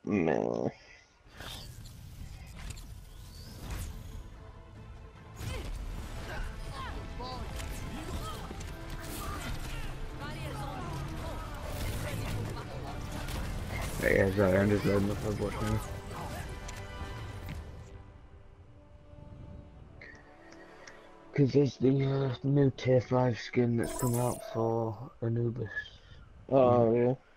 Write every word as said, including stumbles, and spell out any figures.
Man. Yeah, sorry, I'm just loading up Overwatch now. Because there's the uh, new tier five skin that's come out for Anubis. Oh, yeah.